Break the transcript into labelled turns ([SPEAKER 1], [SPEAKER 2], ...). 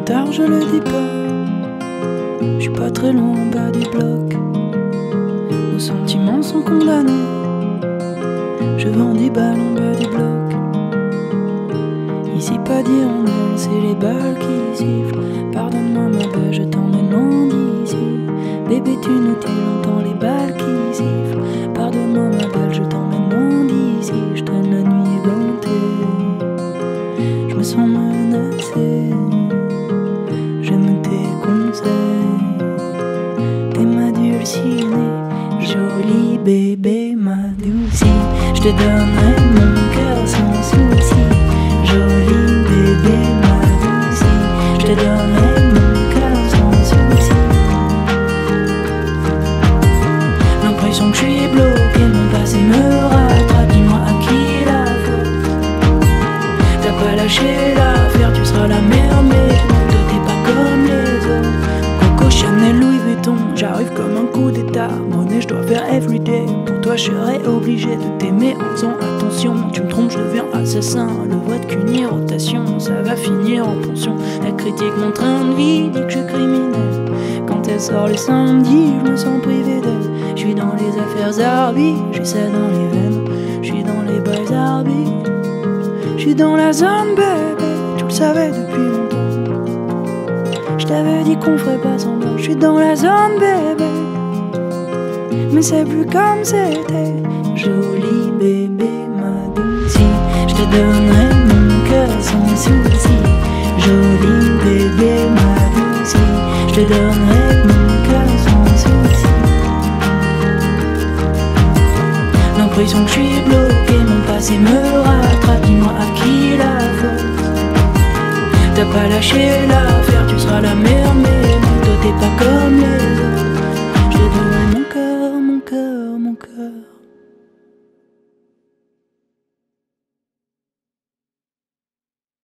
[SPEAKER 1] tard, je le dis pas. Je suis pas très loin en bas du bloc. Nos sentiments sont condamnés. Je vends 10 balles en bas du bloc. Ici pas d'hirondelle, c'est les balles qui sifflent. Pardonne-moi ma belle, je t'emmène loin d'ici. Bébé tu nous entends les balles qui sifflent. Pardonne-moi ma belle, je t'emmène loin d'ici. Je traîne la nuit égantée. Je me sens menacée. J'aime tes conseils. T'es ma dulcinée, jolie bébé, ma douce. Je te donnerai mon cœur sans souci. Jolie bébé, ma douce. Je te donnerai mon cœur sans souci. L'impression que je suis bloqué, mon passé me rattrape. Dis-moi à qui la faute. T'as pas lâché l'affaire, tu seras la mère, mais toi t'es pas comme les autres. Coco, Chanel, Louis Vuitton, j'arrive comme un coup d'état. Monnaie, je dois faire everyday. Pour toi, je serais obligé de t'aimer en faisant attention. Tu me trompes, je deviens assassin. Le voit de qu'une rotation, ça va finir en pension. Elle critique mon train de vie, dit que je suis criminel. Quand elle sort le samedi, je me sens privé d'elle. Je suis dans les affaires Arby, j'ai ça dans les veines. Je suis dans les boys Arby. Je suis dans la zone, bébé, tu le savais depuis longtemps. Je t'avais dit qu'on ferait pas semblant. Je suis dans la zone, bébé, mais c'est plus comme c'était. Jolie bébé, ma douce. Je te donnerai mon cœur sans souci. Jolie bébé, ma douce. Je te donnerai mon cœur sans souci. L'impression que je suis bloqué, mon passé me rattrape. Dis-moi à qui la faute. T'as pas lâché l'affaire, tu seras la mère, mais toi t'es pas comme les autres.